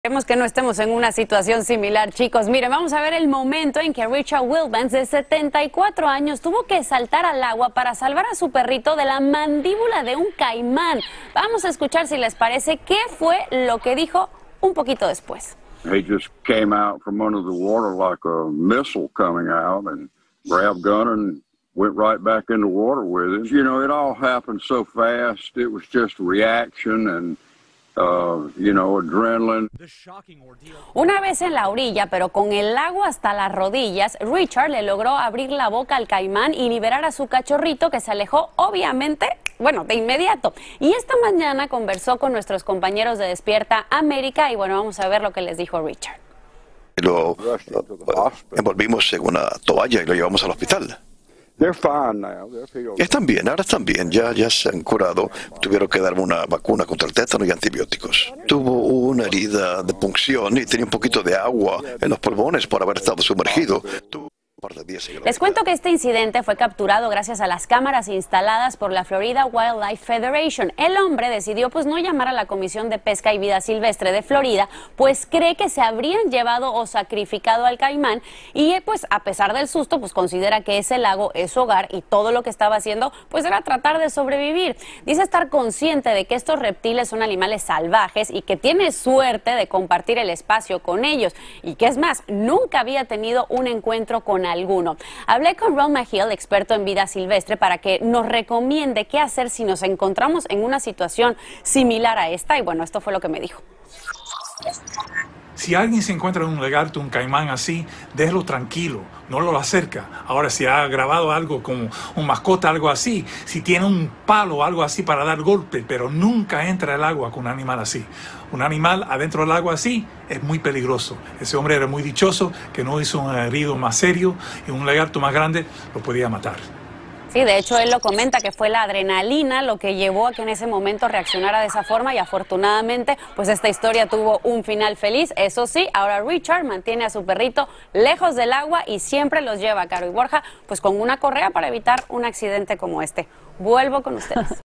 Esperemos que no estemos en una situación similar, chicos. Miren, vamos a ver el momento en que Richard Wilbans, de 74 años, tuvo que saltar al agua para salvar a su perrito de la mandíbula de un caimán. Vamos a escuchar, si les parece, qué fue lo que dijo un poquito después. He just came out from under the water like a missile coming out and grabbed Gunner and went right back in the water with him. You know, it all happened so fast. It was just reaction and adrenaline. Una vez en la orilla, pero con el agua hasta las rodillas, Richard le logró abrir la boca al caimán y liberar a su cachorrito, que se alejó, obviamente, de inmediato. Y esta mañana conversó con nuestros compañeros de Despierta América y vamos a ver lo que les dijo Richard. Lo envolvimos en una toalla y lo llevamos al hospital. Están bien, ahora están bien, ya se han curado. Tuvieron que darme una vacuna contra el tétano y antibióticos. Tuvo una herida de punción y tenía un poquito de agua en los pulmones por haber estado sumergido. Les cuento que este incidente fue capturado gracias a las cámaras instaladas por la Florida Wildlife Federation. El hombre decidió no llamar a la Comisión de Pesca y Vida Silvestre de Florida, pues cree que se habrían llevado o sacrificado al caimán y a pesar del susto, considera que ese lago es su hogar y todo lo que estaba haciendo era tratar de sobrevivir. Dice estar consciente de que estos reptiles son animales salvajes y que tiene suerte de compartir el espacio con ellos y que es más, nunca había tenido un encuentro con alguno. Hablé con Ron Mahill, experto en vida silvestre, para que nos recomiende qué hacer si nos encontramos en una situación similar a esta. Y esto fue lo que me dijo. Si alguien se encuentra en un lagarto, un caimán así, déjelo tranquilo, no lo acerca. Ahora, si ha grabado algo como un mascota, algo así, si tiene un palo o algo así para dar golpe, pero nunca entra al agua con un animal así. Un animal adentro del agua así es muy peligroso. Ese hombre era muy dichoso que no hizo un herido más serio y un lagarto más grande lo podía matar. Sí, de hecho él lo comenta que fue la adrenalina lo que llevó a que en ese momento reaccionara de esa forma y afortunadamente esta historia tuvo un final feliz. Eso sí, ahora Richard mantiene a su perrito lejos del agua y siempre los lleva, Caro y Borja, con una correa para evitar un accidente como este. Vuelvo con ustedes.